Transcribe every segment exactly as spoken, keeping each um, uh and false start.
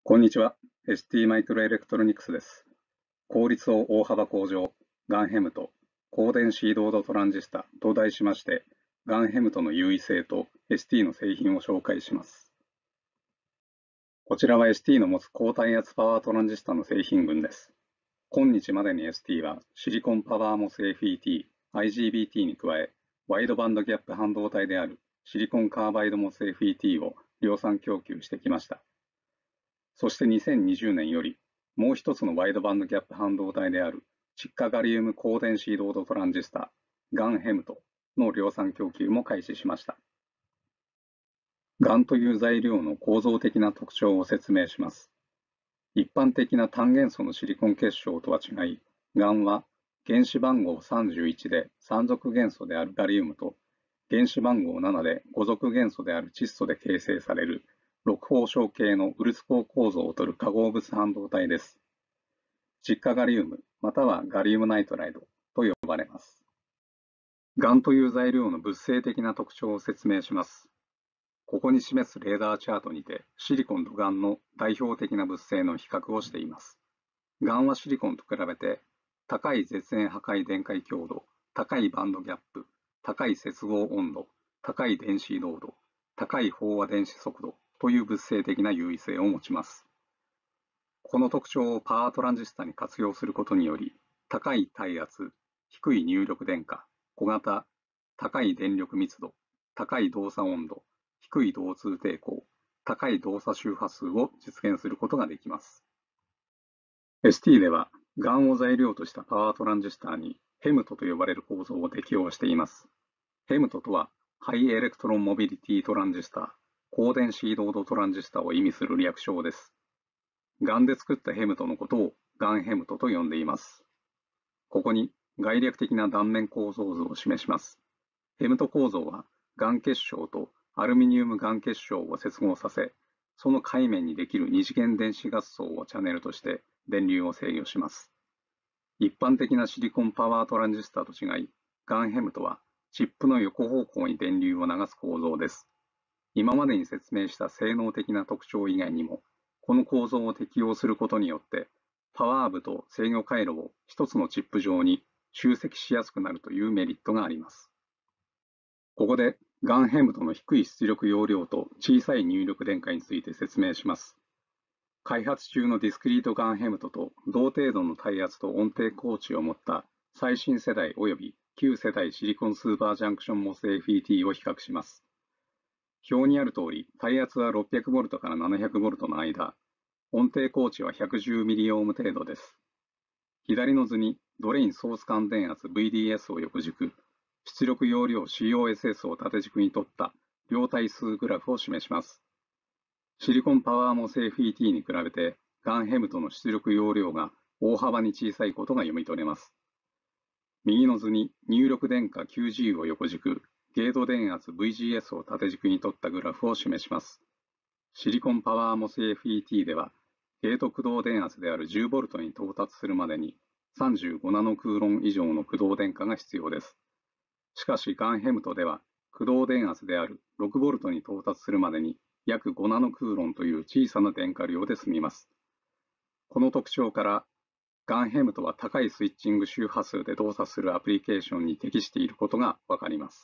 こんにちは。エスティー マイクロエレクトロニクスです。効率を大幅向上、ガンヘムト、高電子移動度トランジスタと題しまして、ガンヘムトの優位性と エスティー の製品を紹介します。こちらは エスティー の持つ高耐圧パワートランジスタの製品群です。今日までに エスティー はシリコンパワーモス エフイーティー、アイジービーティー に加え、ワイドバンドギャップ半導体であるシリコンカーバイドモス エフイーティー を量産供給してきました。そしてにせんにじゅうねんより、もう一つのワイドバンドギャップ半導体である窒化ガリウム高電子移動度トランジスタ、ガンヘムトの量産供給も開始しました。ガンという材料の構造的な特徴を説明します。一般的な単元素のシリコン結晶とは違い、ガンは原子番号さんじゅういちで三族元素であるガリウムと原子番号ななで五族元素である窒素で形成される六方晶系のウルツ鋼構造をとる化合物半導体です。窒化ガリウムまたはガリウムナイトライドと呼ばれます。ガンという材料の物性的な特徴を説明します。ここに示すレーダーチャートにてシリコンとガンの代表的な物性の比較をしています。ガンはシリコンと比べて高い絶縁破壊電解強度、高いバンドギャップ、高い接合温度、高い電子移動度、高い飽和電子速度という物性的な優位性を持ちます。この特徴をパワートランジスタに活用することにより、高い耐圧、低い入力電荷、小型、高い電力密度、高い動作温度、低い導通抵抗、高い動作周波数を実現することができます。エスティー では、ガンを材料としたパワートランジスタにヘムトと呼ばれる構造を適用しています。ヘムトとは、ハイエレクトロンモビリティトランジスタ、高電子移動度トランジスタを意味する略称です。ガンで作ったヘムトのことをガンヘムトと呼んでいます。ここに概略的な断面構造図を示します。ヘムト構造は、ガン結晶とアルミニウムガン結晶を接合させ、その界面にできる二次元電子合層をチャネルとして電流を制御します。一般的なシリコンパワートランジスタと違い、ガンヘムトはチップの横方向に電流を流す構造です。今までに説明した性能的な特徴以外にも、この構造を適用することによって、パワー部と制御回路を一つのチップ上に集積しやすくなるというメリットがあります。ここで、ガンヘムトの低い出力容量と小さい入力電荷について説明します。開発中のディスクリートガンヘムトと同程度の耐圧と音程高値を持った最新世代及び旧世代シリコンスーパージャンクションモス エフイーティー を比較します。表にある通り、耐圧は ろっぴゃくボルト から ななひゃくボルト の間、音程高値は ひゃくじゅうミリオーム程度です。左の図にドレインソース間電圧 ブイディーエス を横軸、出力容量 シーオーエスエス を縦軸にとった両対数グラフを示します。シリコンパワーモス エフイーティー に比べて、ガンヘムトの出力容量が大幅に小さいことが読み取れます。右の図に入力電荷 キュージー を横軸、ゲート電圧 ブイジーエス を縦軸にとったグラフを示します。シリコンパワーモス エフイーティー では、ゲート駆動電圧であるじゅうボルトに到達するまでにさんじゅうごナノクーロン以上の駆動電荷が必要です。しかし、ガンヘムトでは、駆動電圧であるろくボルトに到達するまでに約ごナノクーロンという小さな電荷量で済みます。この特徴から、ガンヘムトは高いスイッチング周波数で動作するアプリケーションに適していることがわかります。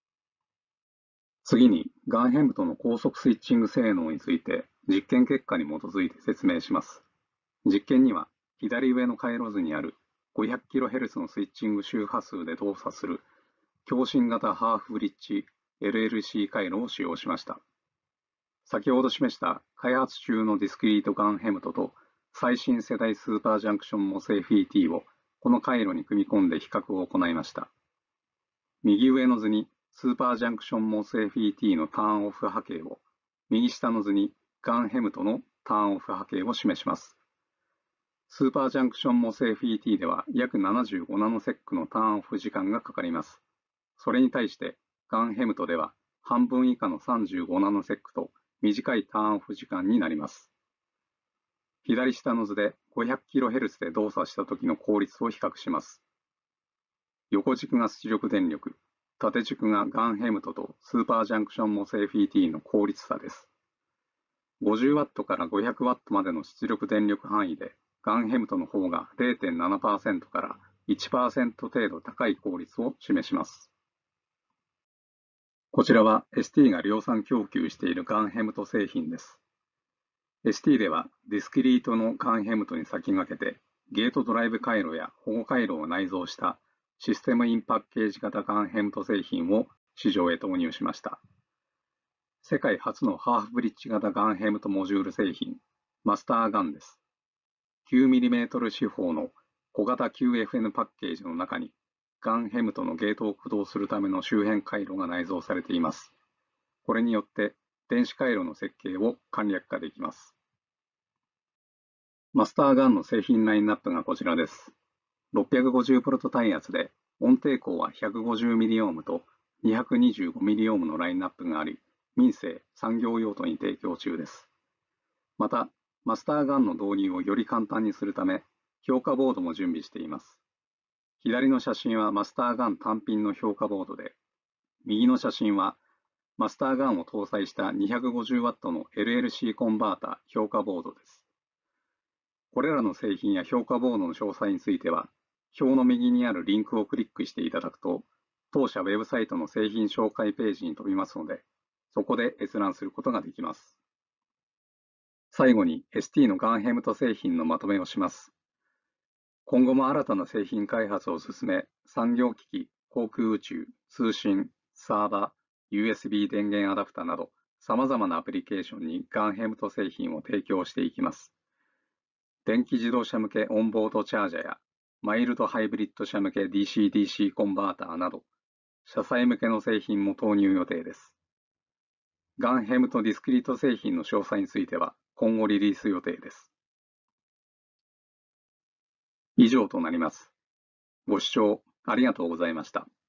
次に、ガンヘムトの高速スイッチング性能について実験結果に基づいて説明します。実験には、左上の回路図にある ごひゃくキロヘルツ のスイッチング周波数で動作する共振型ハーフブリッジ エルエルシー 回路を使用しました。先ほど示した開発中のディスクリートガンヘムトと最新世代スーパージャンクションモス エフイーティー をこの回路に組み込んで比較を行いました。右上の図にスーパージャンクションモス エフイーティー のターンオフ波形を、右下の図にガンヘムトのターンオフ波形を示します。スーパージャンクションモス エフイーティー では約ななじゅうごナノセックのターンオフ時間がかかります。それに対してガンヘムトでは半分以下のさんじゅうごナノセックと短いターンオフ時間になります。左下の図で ごひゃくキロヘルツ で動作した時の効率を比較します。横軸が出力電力、縦軸がガンヘムトとスーパージャンクションモス エフイーティー の効率差です。 ごじゅうワット から ごひゃくワット までの出力電力範囲で、ガンヘムトの方が れいてんななパーセント から いちパーセント 程度高い効率を示します。こちらは エスティー が量産供給しているガンヘムト製品です。エスティー ではディスクリートのガンヘムトに先駆けて、ゲートドライブ回路や保護回路を内蔵したシステムインパッケージ型ガンヘムト製品を市場へ投入しました。世界初のハーフブリッジ型ガンヘムトモジュール製品、マスターガンです。きゅうミリメートル 四方の小型 キューエフエヌ パッケージの中に、ガンヘムトのゲートを駆動するための周辺回路が内蔵されています。これによって電子回路の設計を簡略化できます。マスターガンの製品ラインナップがこちらです。ろっぴゃくごじゅうボルト耐圧で、音抵抗は ひゃくごじゅうミリオーム と にひゃくにじゅうごミリオーム のラインナップがあり、民生・産業用途に提供中です。また、マスターガンの導入をより簡単にするため、評価ボードも準備しています。左の写真はマスターガン単品の評価ボードで、右の写真はマスターガンを搭載した にひゃくごじゅうワット の エルエルシー コンバーター評価ボードです。これらの製品や評価ボードの詳細については、表の右にあるリンクをクリックしていただくと、当社ウェブサイトの製品紹介ページに飛びますので、そこで閲覧することができます。最後に エスティー のガンヘムト製品のまとめをします。今後も新たな製品開発を進め、産業機器、航空宇宙、通信、サーバー、ユーエスビー 電源アダプタなど、様々なアプリケーションにガンヘムト製品を提供していきます。電気自動車向けオンボードチャージャーや、マイルドハイブリッド車向け ディーシーディーシー コンバーターなど、車載向けの製品も投入予定です。ガンヘムトディスクリート製品の詳細については、今後リリース予定です。以上となります。ご視聴ありがとうございました。